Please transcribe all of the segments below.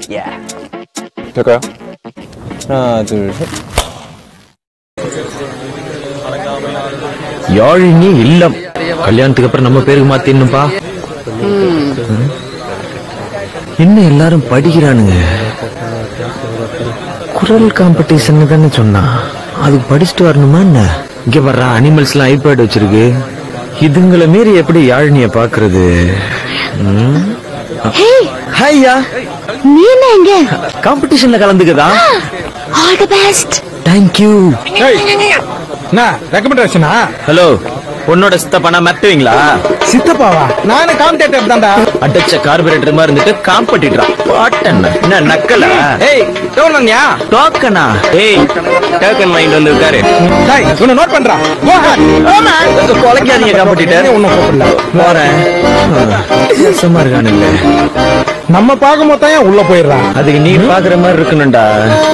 될까요? 하나, 둘, 셋. யாழினி இல்லம் கல்யாணத்துக்கு அப்புறம் நம்ம பேருக்கு மாத்திடணும்பா. என்ன எல்லாரும் படிக்கிறானுங்க? குரல் காம்படிஷன் தானே சொன்னா, அதுக்கு படிச்சுட்டு வரணுமா என்ன? இங்க வர்ற அனிமல்ஸ் எல்லாம் ஐபேட் வச்சிருக்கு, இதுங்களை மீறி எப்படி யாழினிய பாக்குறது? ஹையா, நீ என்ன இங்க காம்படிஷன்ல கலந்துக்கதா? All the best. Thank you. ரெக்கமெண்டேஷனா? ஹலோ, உன்னோட சித்தப்பானா மத்துவீங்களா? சித்தப்பாவா? நானே காம்படேட்டர் தான்டா. அடிச்ச கார்பரேட்டர் மாதிரி இருந்துட்டு காம்படிட்டரா? பாட்டன்னா என்ன நக்கலா? ஏய், டோக்கன்யா? டோக்கனா? ஏய், டோக்கன் மைண்ட் வந்து உட்காரு. டேய், உன்னை நோட் பண்றா. Go head. ஆமா. கொலைக்காதீங்க காம்படிட்டர். ஒண்ணும் கூப்பிடல. போறேன். சும்மா இருக்கானுங்க. நம்ம பாக்கும்போது தான் உள்ள போயிடுறா. அதுக்கு நீ பாக்குற மாதிரி இருக்கணும்டா.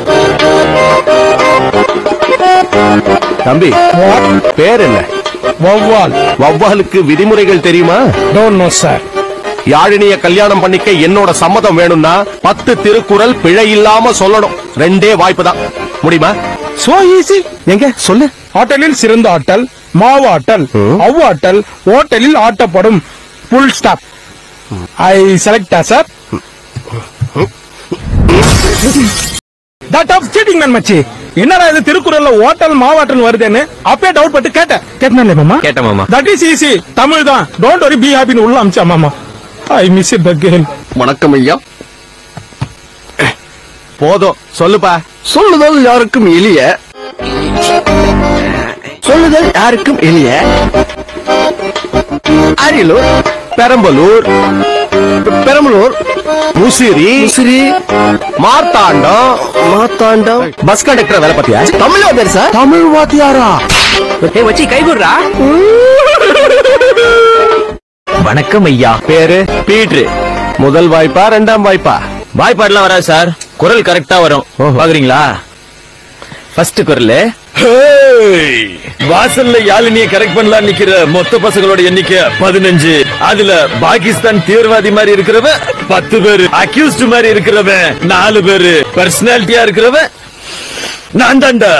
தம்பி, பேர் என்ன? வவ்வால். வவ்வாலுக்கு விதிமுறைகள் தெரியுமா? Don't know sir. யாழினிய கல்யாணம் பண்ணிக்க என்னோட சம்மதம் வேணும்னா 10 திருக்குறள் பிழை இல்லாம சொல்லணும். 2 வாய்ப்பு தான். முடியுமா? So easy. எங்க சொல்லு. ஆட்டலில் சிறந்த ஆட்டல் மாவாட்டல், அவ்வாட்டல் ஓட்டலில் ஆட்டப்படும். Full stop. I select sir. That of cheating man மச்சி. என்னடா இது திருக்குறள்ல ஓட்டல் மாவாட்டல் வருதுன்னு அப்பே டவுட் பட்டு கேட்டேன் மாமா. கேட்ட மாமா. That is easy. தமிழ் தான். டோன்ட் வரி, பி ஹாப்பின்னு உள்ள அமிச்சா மாமா. I miss it again. வணக்கம் ஐயா. போதும் சொல்லுப்பா. சொல்லுதல் யாருக்கும் எளிய, சொல்லுதல் யாருக்கும் எளிய. அரியலூர், பெரம்பலூர், முசிறி, மார்த்தாண்டம். பஸ் கண்டக்டர் வேலை பார்த்தியா? தமிழ் வாத்தியார் சார். தமிழ் வாத்தியாரா? வச்சு கைகூடுறா. வணக்கம் ஐயா. பேரு? பீட்ரு. முதல் வாய்ப்பா 2ஆம் வாய்ப்பா? வாய்ப்பாடுலாம் வராது சார், குரல் கரெக்டா வரும். பாக்குறீங்களா? ஃபர்ஸ்ட் குரல். வாசல்ல யாழினிய கரெக்ட் பண்ணலாம் நிக்கிற மொத்த பசங்களோட எண்ணிக்கை 15. அதுல பாகிஸ்தான் தீவிரவாதி மாதிரி இருக்கிறவன் 10 பேரு, அக்யூஸ்ட் மாதிரி இருக்கிறவன் 4 பேரு, பர்சனாலிட்டியா இருக்கிறவன் நான் தான்டா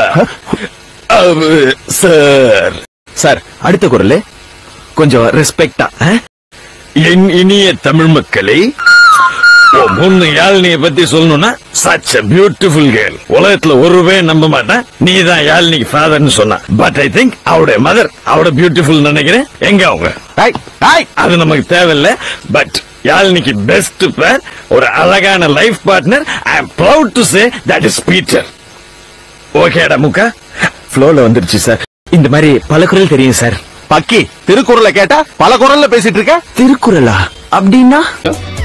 சார். சார், அடுத்த குரல் கொஞ்சம் ரெஸ்பெக்டா. என் இனிய தமிழ் மக்களை, பொண்ணு யாழினிய பத்தி சொல்லணும்னா such a beautiful girl. உலகத்துல ஒருவே நம்ப மாட்டேன் நீ தான் யாழினிக்கு ஃபாதர்னு சொன்னா. பட் ஐ திங்க் அவருடைய மதர் அவட பியூட்டிஃபுல் நினைக்கிறேன். எங்க அவங்க? அது நமக்கு தேவையில்லை. பட் யாழினிக்கு பெஸ்ட் பேர், ஒரு அழகான life partner. I am proud to say that is Peter. ஓகேடா முக்கா? ஃப்ளோல வந்துருச்சு சார். இந்த மாதிரி பல குரல் தெரியும் சார். பக்கி, திருக்குறளை கேட்டா பல குரல்ல பேசிட்டு இருக்க. திருக்குறளா அப்படின்னா?